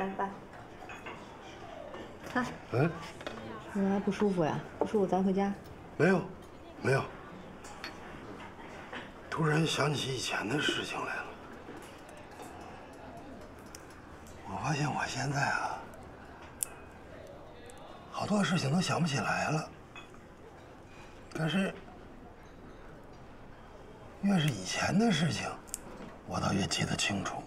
来爸。啊， 嗯， 你还不舒服呀？不舒服咱回家。 没有，没有。突然想起以前的事情来了。我发现我现在啊，好多事情都想不起来了。可是，越是以前的事情，我倒越记得清楚。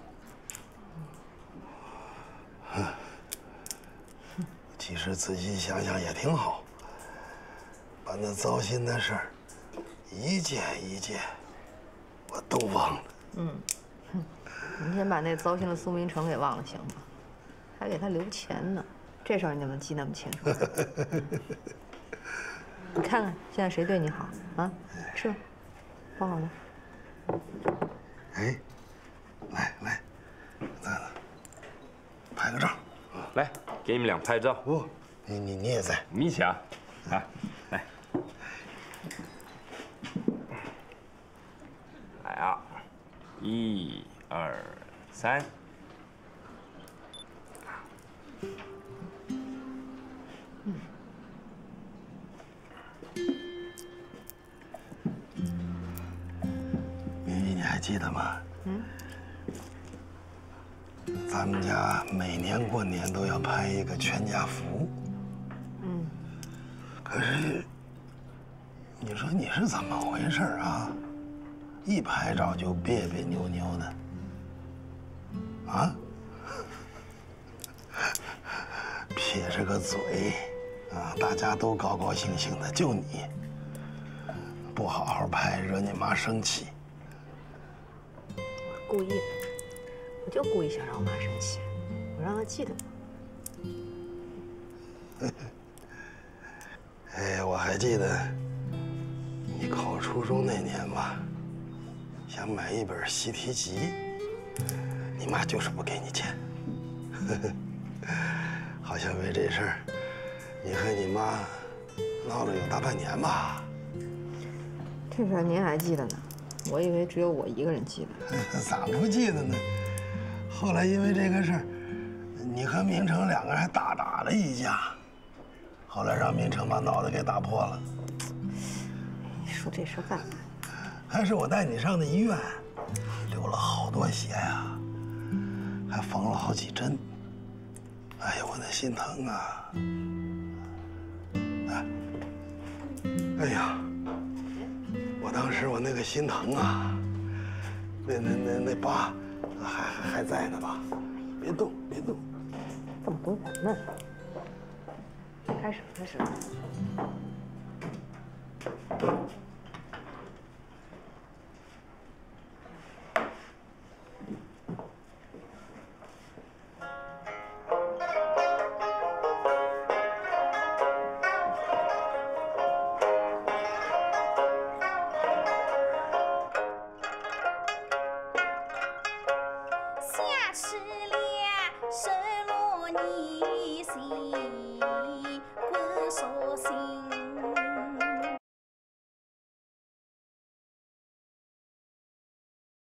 其实仔细想想也挺好，把那糟心的事儿一件一件我都忘了。 你先把那糟心的苏明成给忘了行吗？还给他留钱呢，这事儿你怎么记那么清楚？你看看现在谁对你好啊？吃吧，包好了。 哎，来，再来拍个照。 来，给你们俩拍照。 不，你也在， 我们一起啊，来，来啊，1、2、3。 明玉，你还记得吗？咱们家每年过年都要拍一个全家福。可是，你说你是怎么回事啊？一拍照就别别扭扭的。啊？撇着个嘴，啊，大家都高高兴兴的，就你不好好拍，惹你妈生气。 故意的，我就故意想让我妈生气，我让她记得我。 哎，我还记得你考初中那年吧，想买一本习题集，你妈就是不给你钱。好像为这事儿，你和你妈闹了有大半年吧？ 这事儿您还记得呢？我以为只有我一个人记得。 咋不记得呢？后来因为这个事儿，你和明成两个人还大打了一架，后来让明成把脑袋给打破了。 你说这事儿干嘛？ 还是我带你上的医院，流了好多血呀，还缝了好几针。哎呀，我那心疼啊！哎呀，我当时我那个心疼啊，那疤还在呢吧？别动，别动。 这么多人呢？开始。 下吃了，失落你心。